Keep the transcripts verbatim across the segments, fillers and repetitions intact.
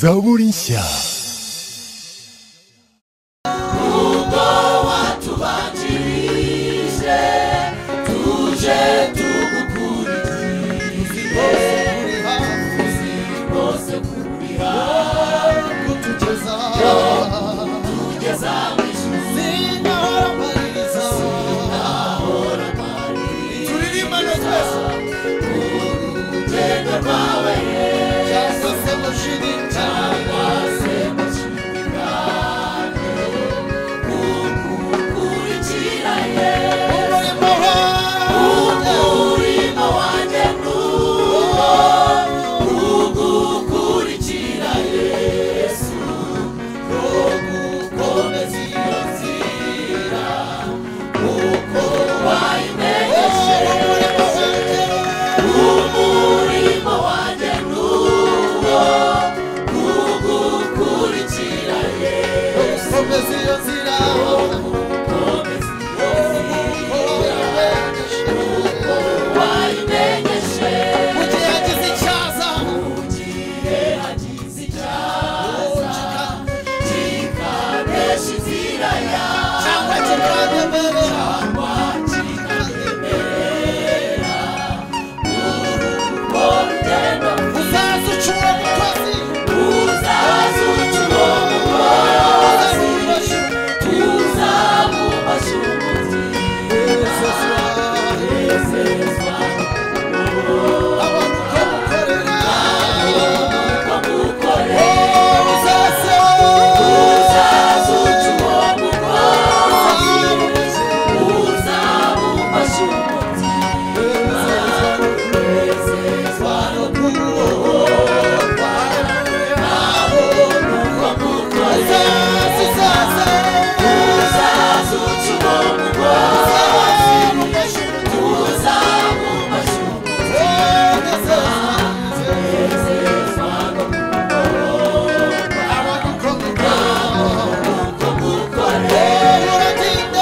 zaburi nshya. Ubwo watubanjirije tuje tugukurikiye bose kuri hafi kutugeza kutugeza mw'ijuru sinahora maririza sinahora maririza turirimane twese urugendo rwawe cyangwa se mushini cyangwa se mushini bwanjye kugukurikira ye umurimo wanjye umurimo wanjye nuwo kugukurikira Yesu no gukomeza iyo nzira uko wayimenyeshe umurimo wanjye nuwo kugukurikira Yesu gukomeza iyo nzira gukomeza iyo nzira uko wayimenyeshe mu gihe hagize icyaza mu gihe hagize icyaza kikanesha inzira yawe cyangwa kikanemera cyangwa kikanemera urwo rugendo uzaza uca uwo mukozi uzaza uca uwo mukozi tuzamufasha umuti nezezwa abantu uko mukorera abantu uko mukorera uzaza uzaza uca uwo mukozi uzamufasha umuti nezezwa no kubohorwa nabo nuko mukorera uzaza uzaza uca uwo mukozi uzamufasha umuti nezezwa no kubohorwa abantu uko mukorera uratinda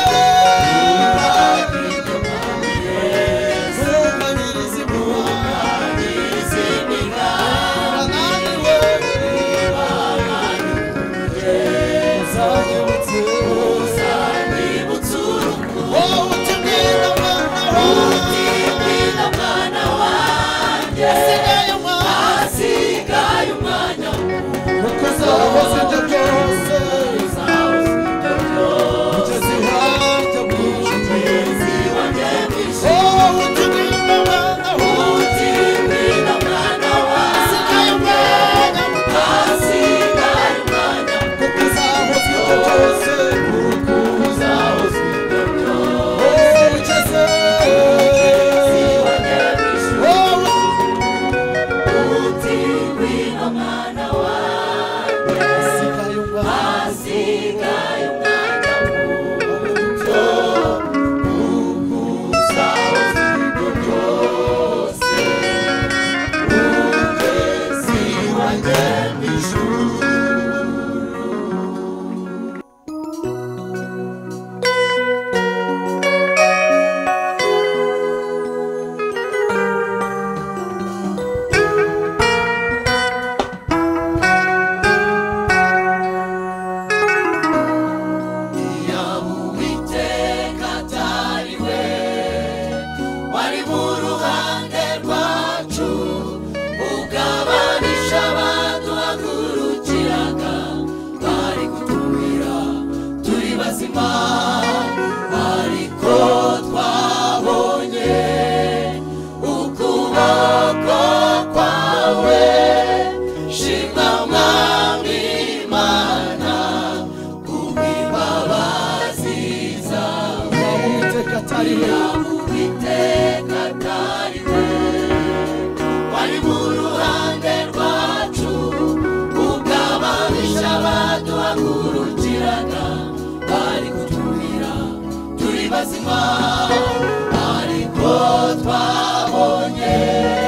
umanyiriza impuhanyiriza imiganda uzanyibutse uzanyibutse urukundo utubwira mwana wanjye hasigaye umwanya kuko uzahoza ibyo byose uzahoza ibyo byose ugeze iwanjye ugeze iwanjye mw'ijuru utubwira mwana utubwira mwana wanjye hasigaye umwanya kuko uzahoza ibyo byose kuko uzahoza ibyo byose ugeze iwanjye mw'ijuru utubwira mwana wanjye hasigaye umwanya muto kuko uzahoza ibyo byose ugeze iwanjye mw'ijuru. Iyaba Uwiteka atari we wari mu ruhande rwacu ugabanisha abaduhagurukiraga bari kutumira turi bazima ariko twabonye ukuboko kwawe shimwa mwami Imana kubw'imbabazi zawe Uwiteka atari we Uwiteka atari we wari mu ruhande rwacu ugabanisha abaduhagurukiraga bari kutumira turi bazima ariko twabonye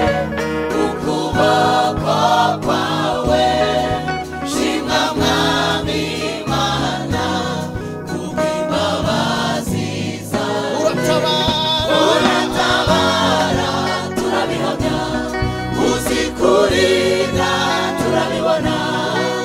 ukuboko kwawe shimwa mwami Imana kubw'imbabazi zawe uratabara uratabara turabihamya uzikurinda turabibona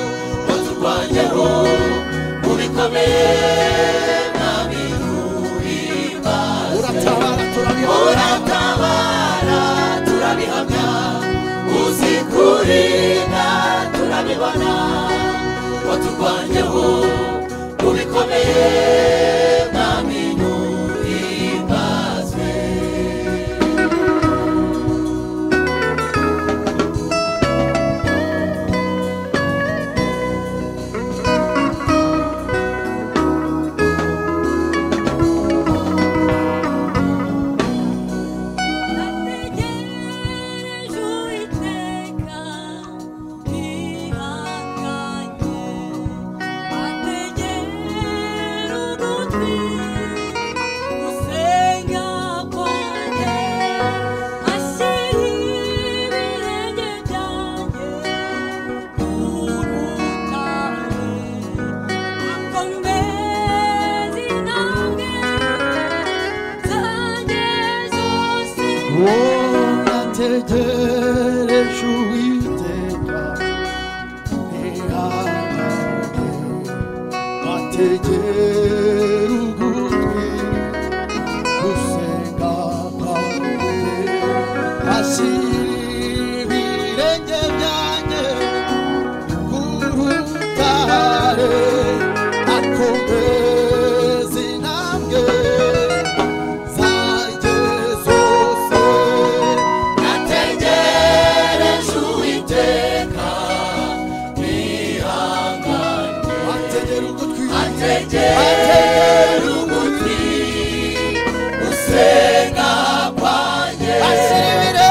ubikomeye mwami uhimbaze uratabara turabihamya uratabara turabihamya uzi kurinda turabibona waturwanyeho ubikomeye mwami uhimbazwe nategereje Uwiteka ntihangane nategera ugutwi gusenga kwanjye ashyira ibirenge byanjye ku rutare akomeza intambwe zanjye zose nategereje Uwiteka ntihangane ategera ugutwi ategera ugutwi gusenga kwanjye ashyira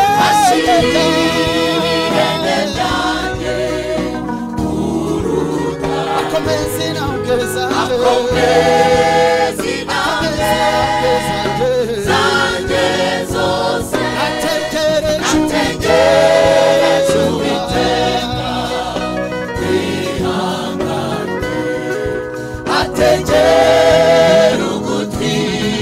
ibirenge byanjye ku rutare akomeza intambwe zanjye akomeza intambwe zanjye zose nategereje Uwiteka ntihangane ategera ugutwi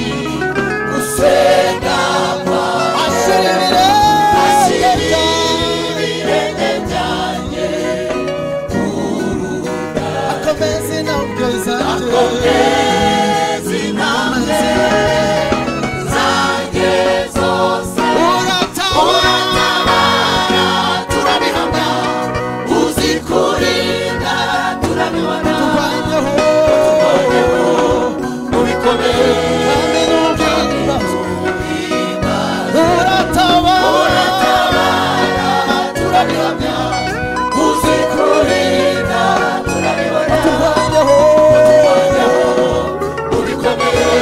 gusenga kwanjye ashyira ibirenge byanjye ku rutare akomeza intambwe zanjye akomeza intambwe zanjye zose uratabara turabihamya uzi kurinda turabibona turwanyeho ubikomeye uratabara turabihamya uzi kurinda turabibona turwanyeho ubikomeye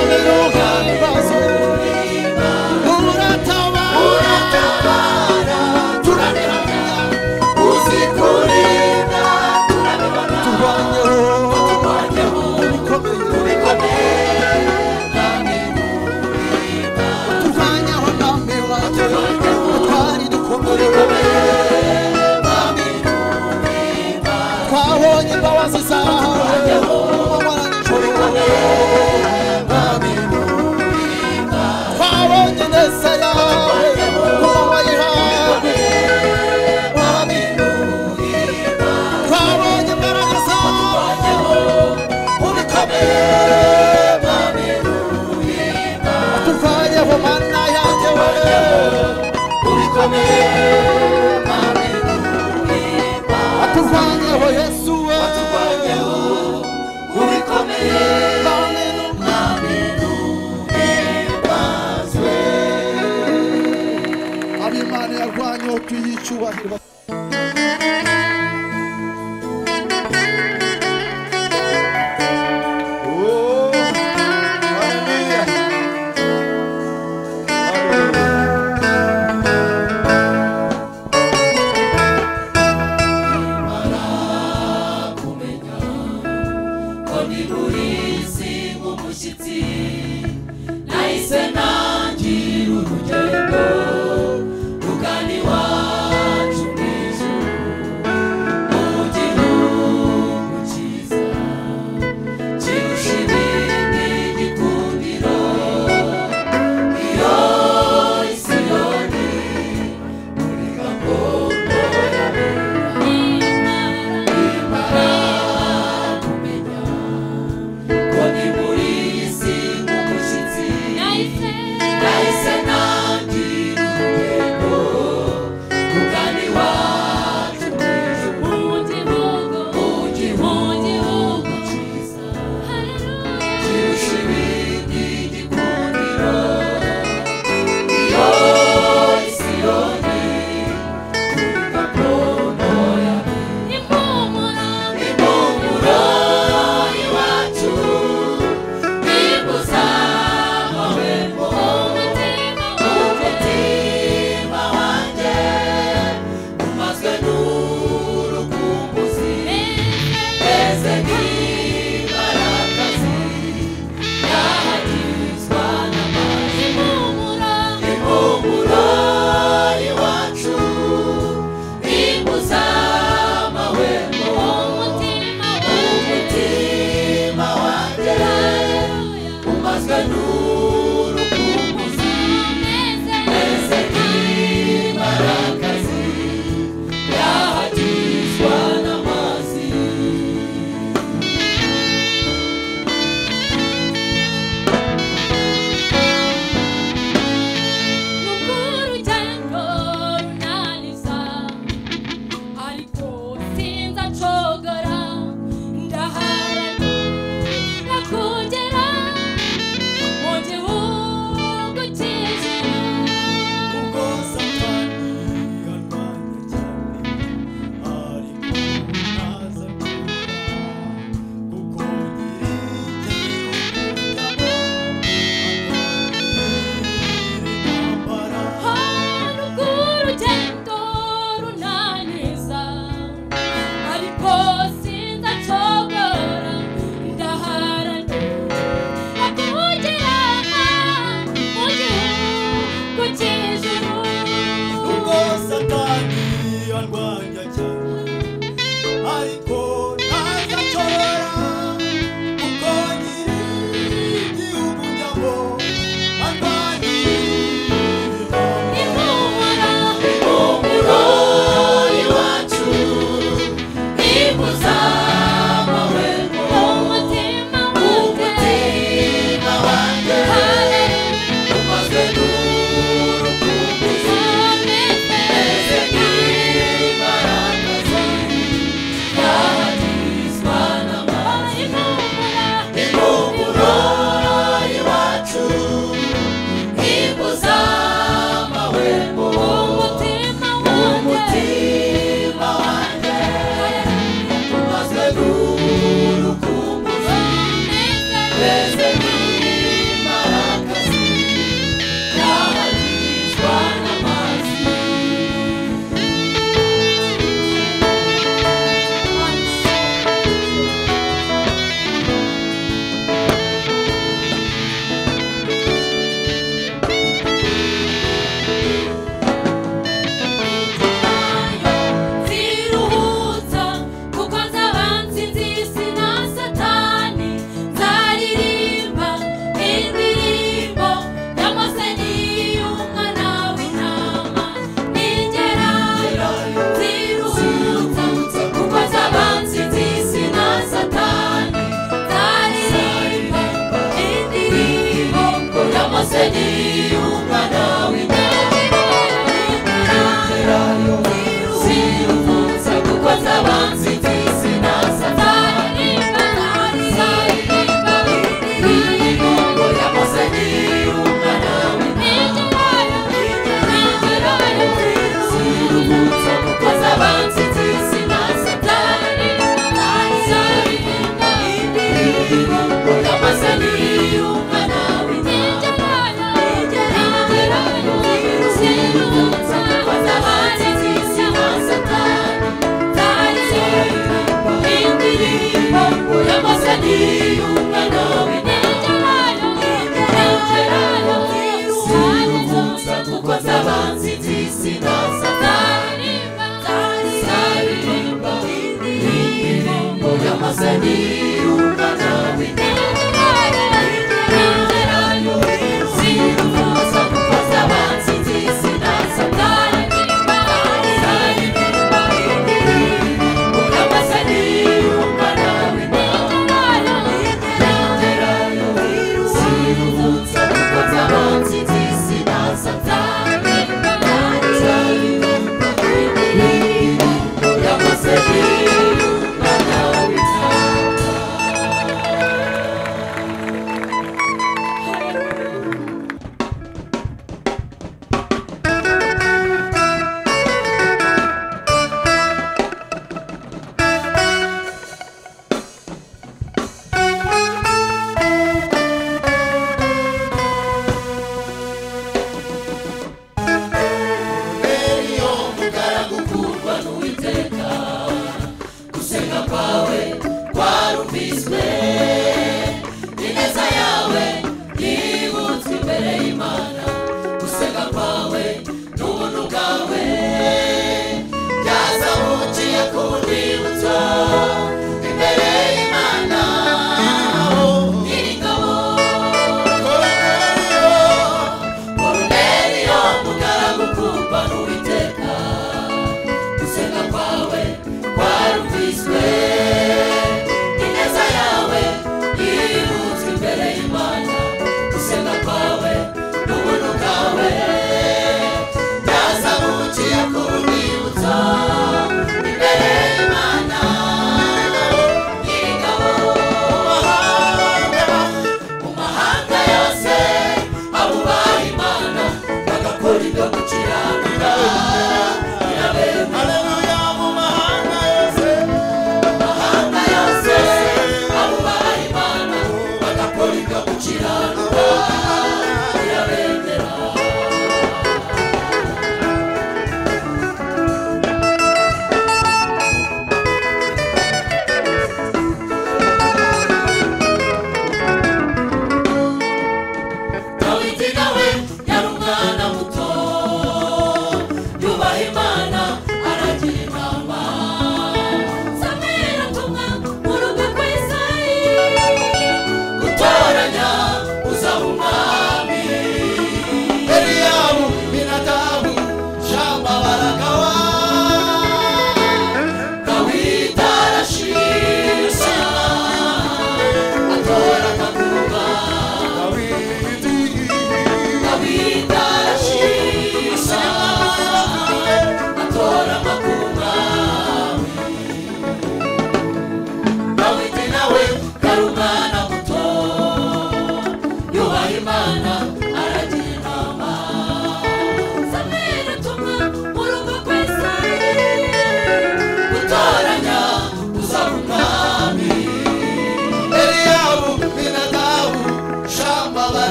uratabara turabihamya uzi kurinda turabibona turwanyeho ubikomeye mwami uhimbaze turwanyeho mwami wanjye twari dukomeye mwami uhimbaze twabonye imbabazi zawe amanywa n'ijoro mwami uhimbaze twabonye neza yawe ku manywa y'ihangu mwami uhimbaze twabonye imbaraga zawe ubikomeye mwami uhimbaze turwanyeho mana yanjye we ubikomeye mwami uhimbaze turwanyeho Yesu we waturwanyeho ubikomeye mwami uhimbazwe ab'Imana yarwanyeho tuyicyubahiro Oh, hallelujah. Kumenya ko ndi muri isi nk'umushyitsi nahise ntangira urugendo rugana iwacu mu ijuru mu gihugu cyiza kirusha ibindi gikundiro iyo Isiyoni muri gakondo y'abera imara kumenya ziruhutsa kuko nzabanzi nzisi na satani nzaririmba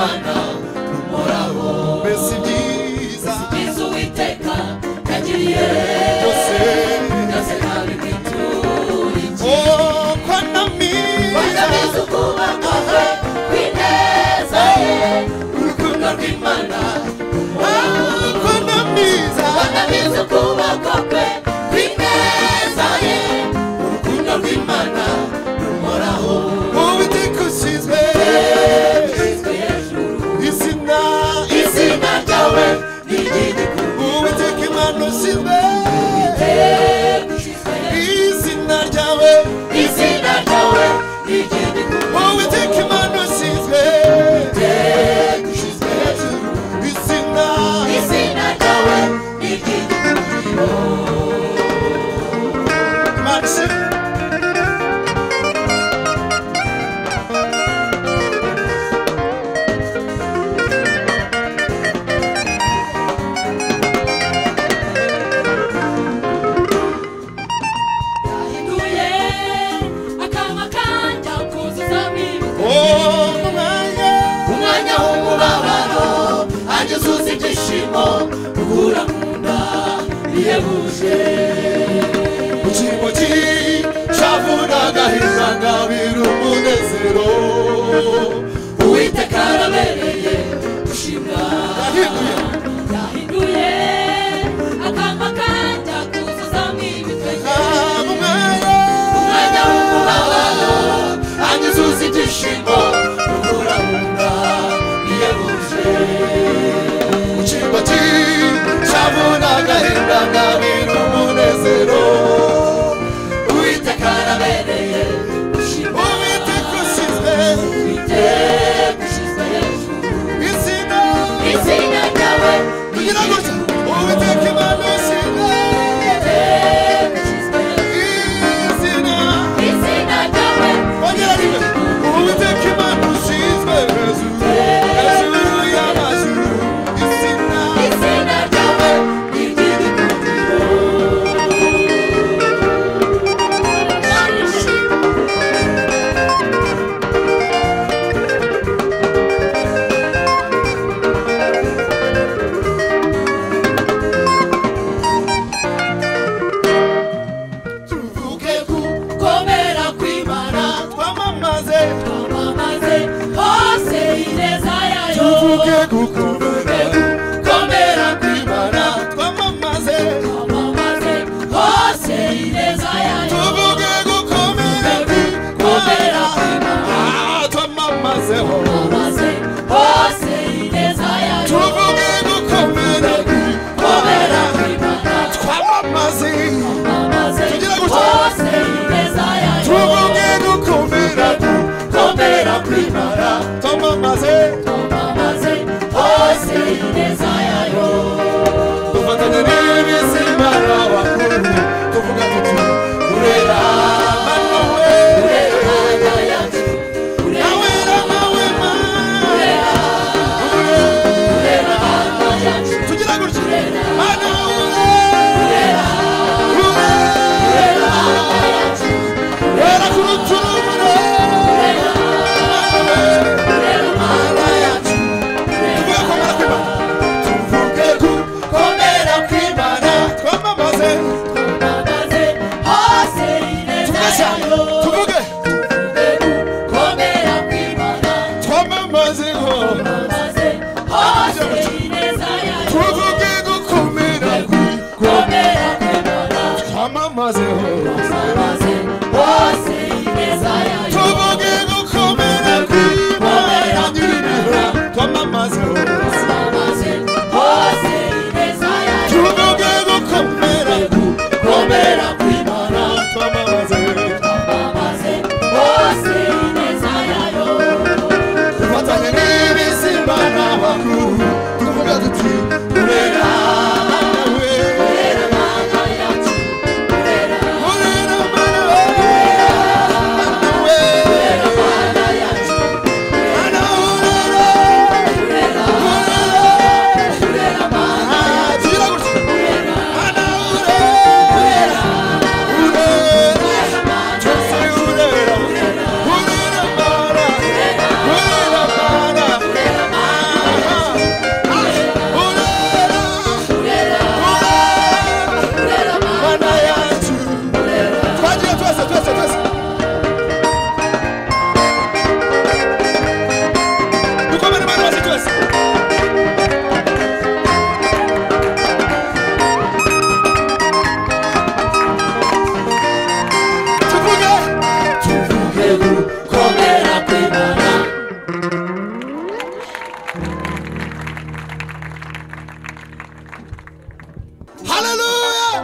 rw'Imana ruhoraho mbese ibyiza ibyiza Uwiteka yagiriye byose byose ntabigwituriye oh ko namiza wanabize ukuboko kwe kw'ineza ye urukundo rw'Imana ah ko namiza wanabize ukuboko kwe kw'ineza ye urukundo rw'Imana ruhoraho Uwiteka usizwe ushyizwe hejuru izina izina ryawe n'iry'igikuru Uwiteka Imana usizwe ushyizwe hejuru izina ryawe izina ryawe n'iry'igikuru Uwiteka Imana usizwe ushyizwe hejuru izina izina ryawe n'iry'igikuru Imana usizwe yahinduye akanwa kanjye akuzuzamo ibitego oh mwanya umwanya w'umubabaro angezuza ibyishimo rukura mu nda bihebuje mu cyimbo cy'ishavu n'agahinda ngabira umunezero Uwiteka arabereye gushimwa yahinduye yahinduye akanwa kanjye akuzuzamo ibitego ah mwanya umwanya w'umubabaro angezuza ibyishimo rukura mu nda bihebuje mu cyimbo cy'ishavu n'agahinda ngabira umunezero Uwiteka arabereye gushimwa Uwiteka usizwe Uwiteka ushyizwe hejuru izina izina ryawe kugira ngo Uwiteka Imana usizwe ushyizwe hejuru izina izina ryawe ongera rimwe Uwiteka Imana usizwe hejuru hejuru y'amajuru izina izina ryawe n'iry'igikundiro tuvuge gukomera kw'Imana twamamaze twamamaze hose ineza yayo tuvuge gukomera gukomera kw'Imana twamamaze twamamaze hose ineza yayo tuvuge gukomera gukomera kw'Imana ah twamamaze ho twamamaze hose ineza yayo tuvuge gukomera gukomera kw'Imana twamamaze twamamaze tugira gutya hose ineza yayo tuvuge gukomera gukomera kw'Imana twamamaze twamamaze hose ineza yayo dufatanye n'ibizima n'abakuru tuvuga tuti urera mana we urera Mana yacu nawe nawe urera urera Mana yacu tugira gutya mana we urera urera Mana yacu urera kuruturumure urera urera Mana yacu tuvuge komera kw'Imana tuvuge gukomera kw'Imana twamamaze twamamaze hose ineza tugasha yayo tuvuge gukomera kw'Imana twamamaze ho twamamaze hose ineza yayo tuvuge gukomera gukomera kw'Imana twamamaze ho twamamaze hose ineza yayo tuvuge gukomera kw'Imana nyir'ibintu twamamaze ho twamamaze hose ineza yayo tuvuge gukomera gukomera kw'Imana twamamaze twamamaze hose ineza yayo dufatanye n'ibizima n'abakuru tuvuga tuti urera mana we urera Mana yacu urera urera Hallelujah.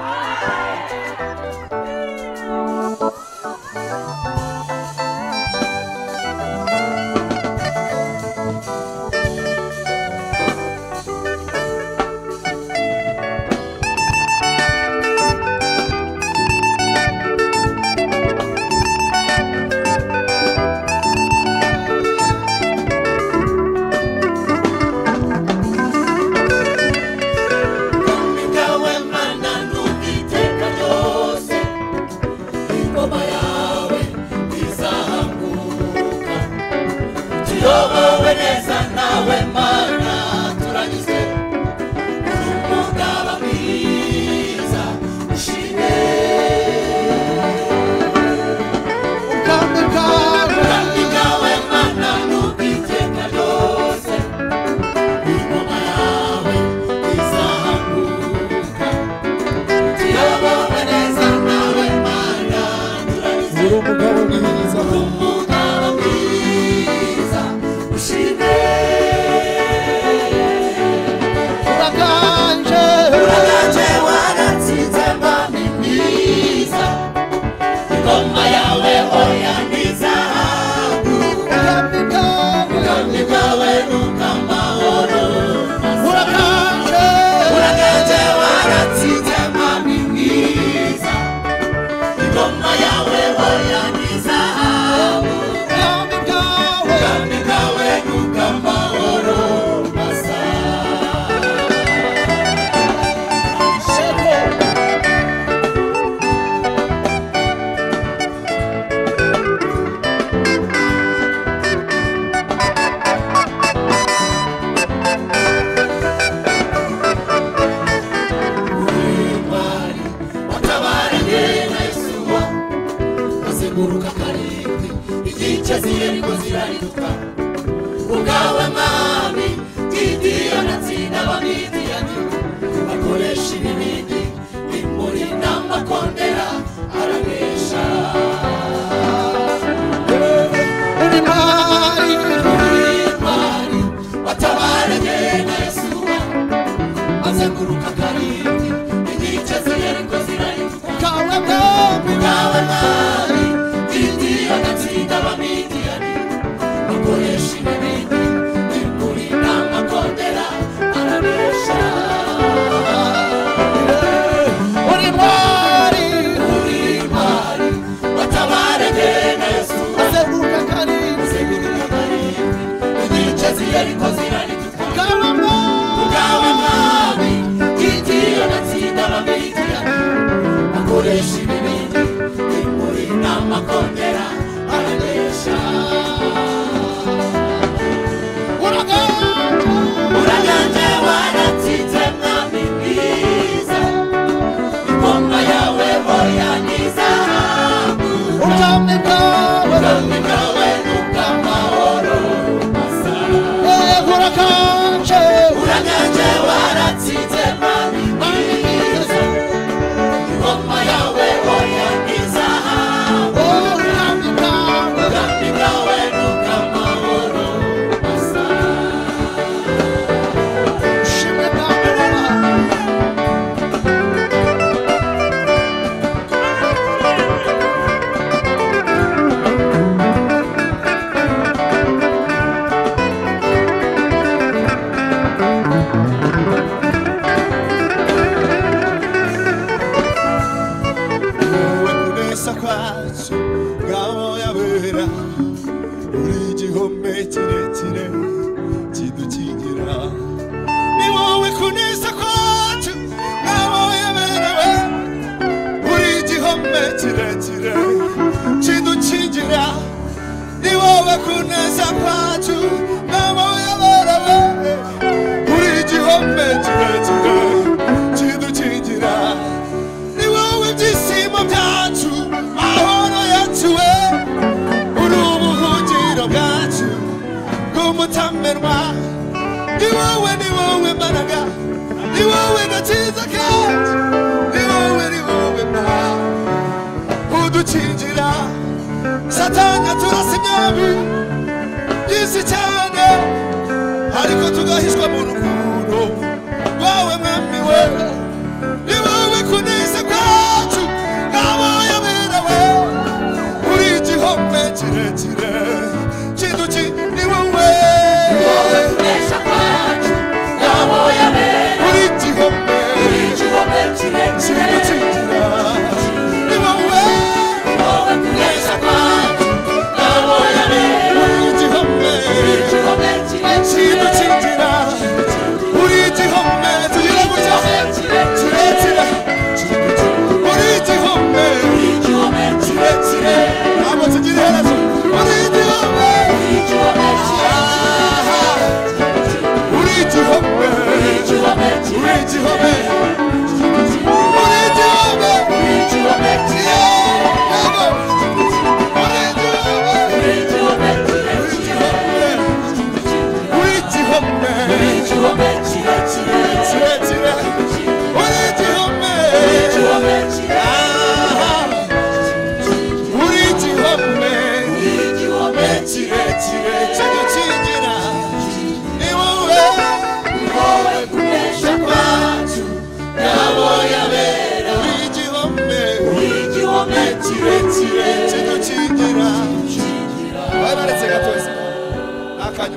ariko tugahishwa mu rukundo rwawe mwami we niwe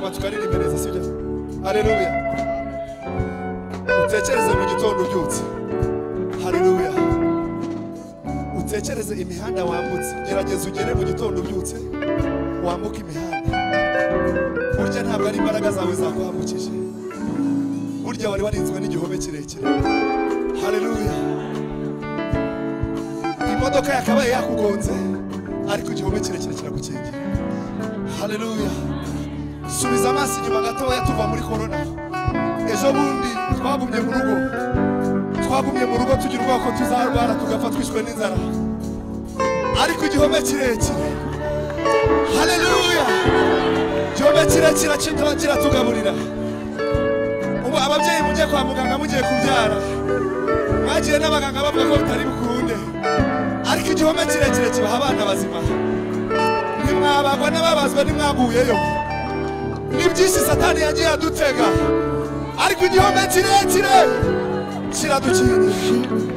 nyuma tukaririmba neza sibyo? Haleluya. Utekereze mu gitondo ubyutse. Haleluya. Utekereze imihanda wambutse. Gerageza ugere mu gitondo ubyutse wambuka imihanda. Burya ntabwo ari imbaraga zawe zakwambukije. Burya wari warinzwe n'igihome kirekire. Haleluya. Imodoka yakabaye yakugonze ariko igihome kirekire kiragukingira. Haleluya. Subiza amaso inyuma gatoya tuva muri corona. Ejo bundi twagumye mu rugo. Twagumye mu rugo tugira ubwoba ko tuzarwara tugapfa twishwe n'inzara. Ariko igihome kirekire. Haleluya. Igihome kirekire kitwa tugaburira. Ubu ababyeyi mujye kwa muganga mugiye kubyara. Mwagiye n'abaganga bavuga ko bitari bukunde. Ariko igihome kirekire kibaha abana bazima. Nimwabagwa n'ababazwa nimwaguyeyo. Nibyinshi Satani yagiye adutega. Ariko igihome kirekire kiradukingira.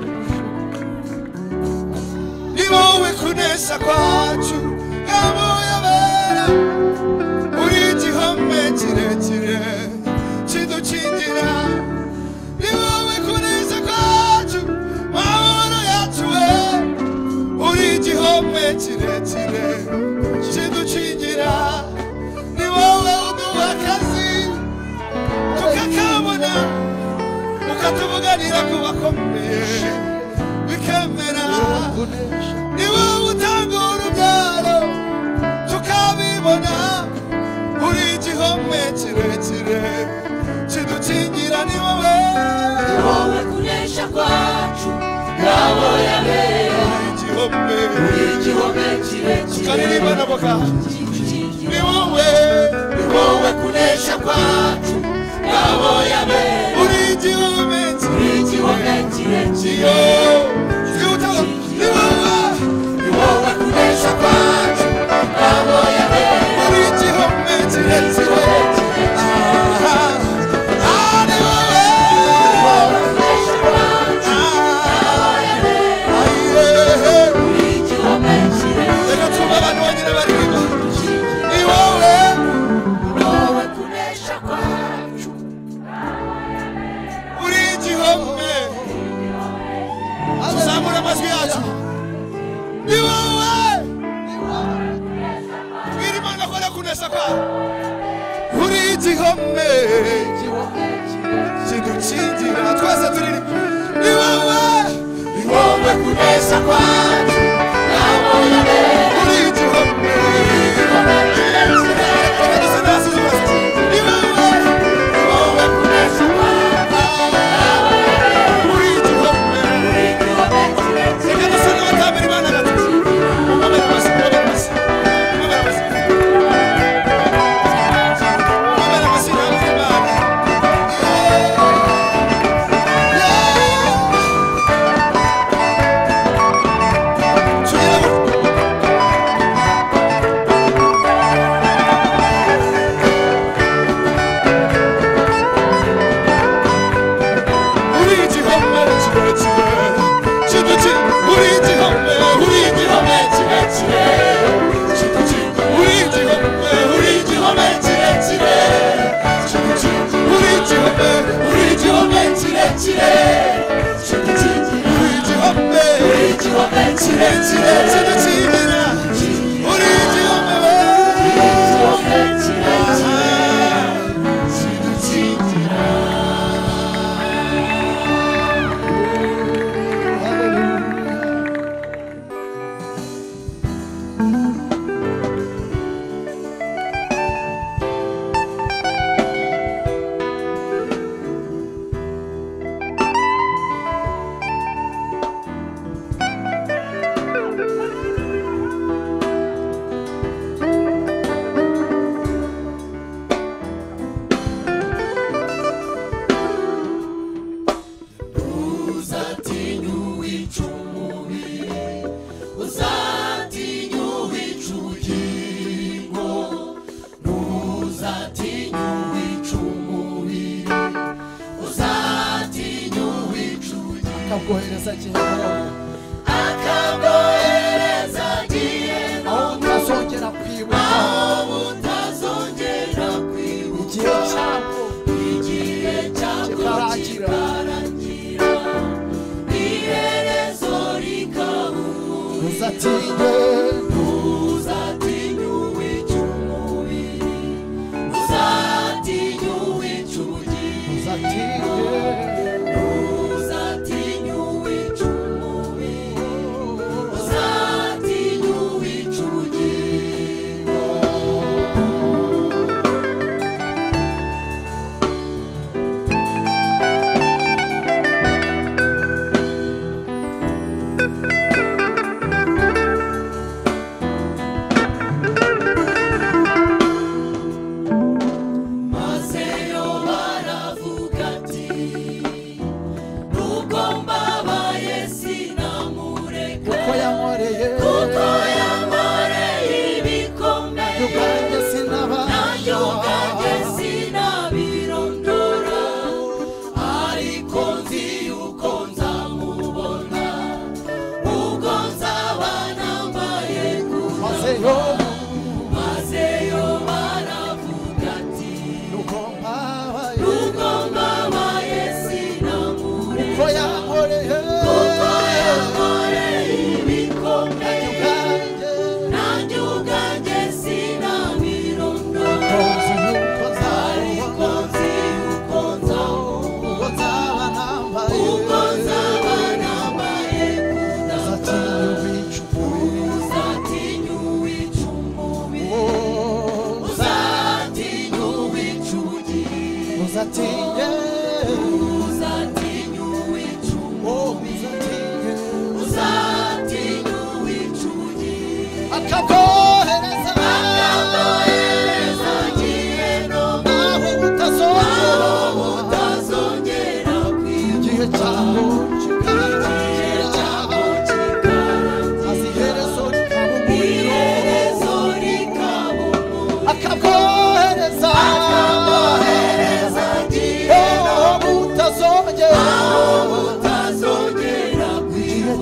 Ni wowe kunesha kwacu yabera. Uri igihome kirekire kidukingira. Ni wowe kunesha kwacu mahoro yacu we. Uri igihome kirekire kidukingira. Ni wowe uduha akazi tukakabona ukatuvuganira ku bakomeye bikemera. Ni wowe utanga urubyaro tukabibona. Uri igihome kirekire kidukingira. Ni wowe ni wowe kunesha kwacu ngabo yabera. Uri igihome kirekire tukaririmba na boka. Ni wowe ni wowe kunesha kwacu ngabo yabera. Uri igihome kirekire. Ni wowe ni wowe kunesha kwacu ngabo yabera. Uri igihome kirekire. Uri igihome kidukingira. Twese turirimba. Ni wowe ni wowe kunesha kwacu ngabo yabera. Uri igihome ni wowe ni wowe kunesha kwacu. Uri igihome reka dusa n'abatambira Imana gato. Mubabere amashyi, mubabere amashyi, mubabere amashyi. akaguhereza gihembo akaguhereza gihembo aho utazongera kwibuka aho utazongera kwibuka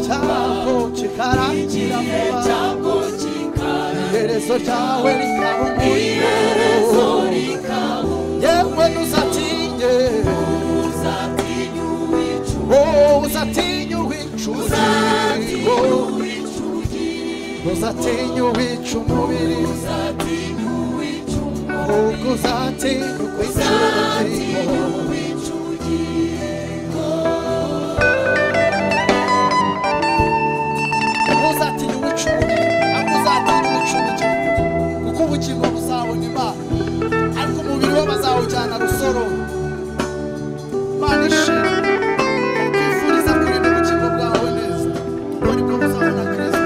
cyako kikarangira vuba iherezo ryawe rikaba umuriro yewe ntuzatinye oh uzatinye uwica uzatinye uwica umubiri ahubwo uzatinye uwica ubugingo uzatinye uwica umubiri ahubwo uzatinye uwica ubugingo kuko ubugingo buzabona Imana ariko umubiri we bazawujyana rusoro. Imana ishimwe kwifuriza kurinda ubugingo bwawe neza none bwo buzabona Kristo.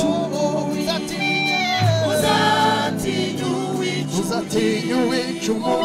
Uzatinye uwica umubiri